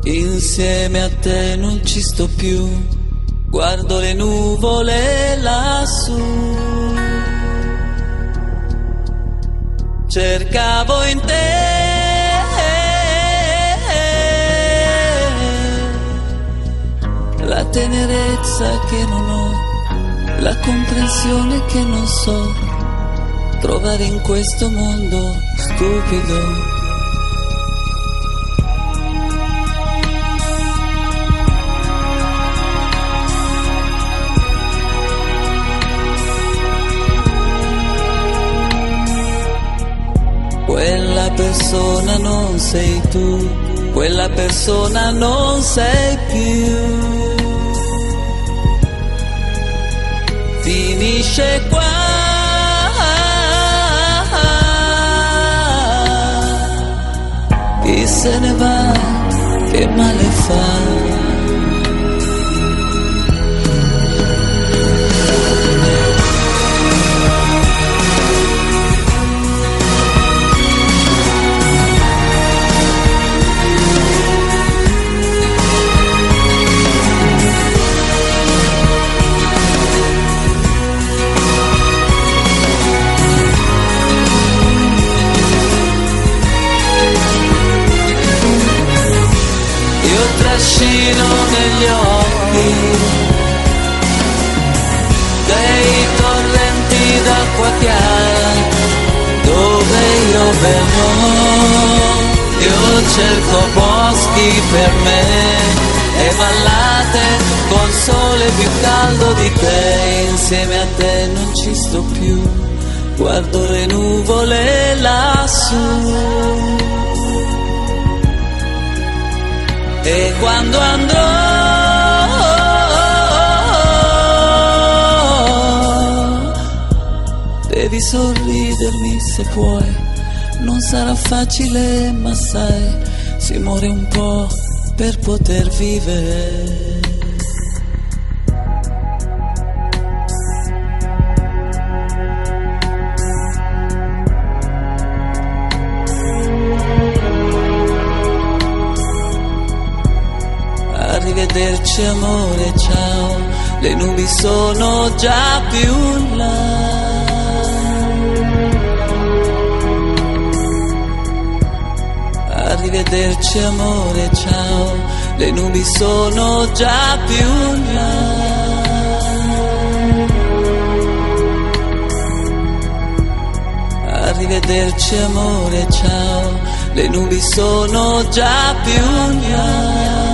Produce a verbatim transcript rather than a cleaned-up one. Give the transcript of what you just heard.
Insieme a te non ci sto più, guardo le nuvole lassù. Cercavo in te la tenerezza che non ho, la comprensione che non so trovare in questo mondo stupido. Quella persona non sei tu, quella persona non sei più. Finisce qua chi se ne va, che male fa. Trascino negli occhi dei torrenti d'acqua chiara dove io verrò. Io cerco boschi per me e vallate col sole più caldo di te. Insieme a te non ci sto più, guardo le nuvole lassù. E quando andrò devi sorridermi se puoi, non sarà facile ma sai, si muore un po' per poter vivere. Arrivederci amore, ciao, le nubi sono già più in là. Arrivederci amore, ciao, le nubi sono già più in là. Arrivederci amore, ciao, le nubi sono già più in là.